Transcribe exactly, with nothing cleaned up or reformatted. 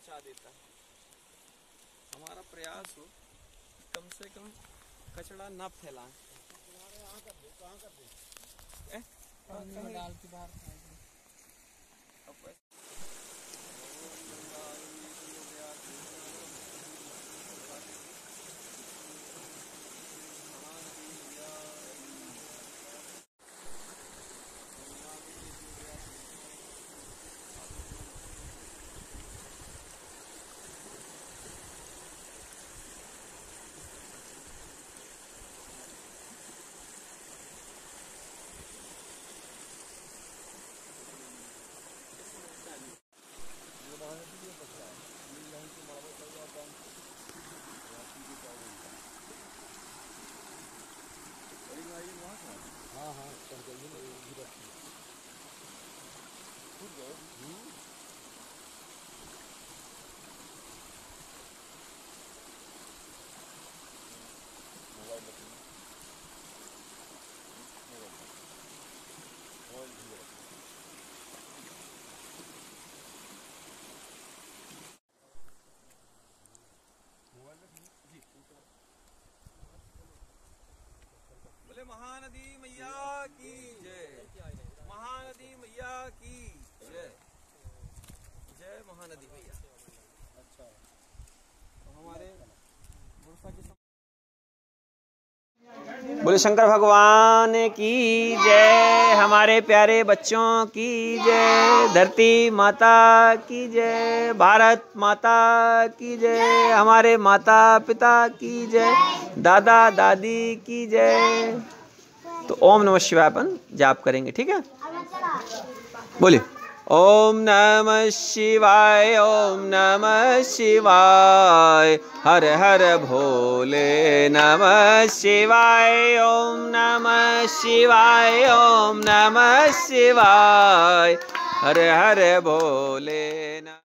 पहुंचा देता है। हमारा प्रयास हो कम से कम कचरा ना फैलाएं। कहाँ कर दे कहाँ कर दे पानी में डाल के बाहर हाँ हाँ चल जाइए मोबाइल बोले महानदी मैया की जय, महानदी मैया की जय, जय महानदी मैया। अच्छा तो हमारे बोले शंकर भगवान की जय, हमारे प्यारे बच्चों की जय, धरती माता की जय, भारत माता की जय, हमारे माता पिता की जय, दादा दादी की जय। तो ओम नमः शिवाय अपन जाप करेंगे, ठीक है। बोलिए ओम नमः शिवाय, ओम नमः शिवाय, हर हर भोले नमः शिवाय, ओम नमः शिवाय, ओम नमः शिवाय, हर हर भोले नमः।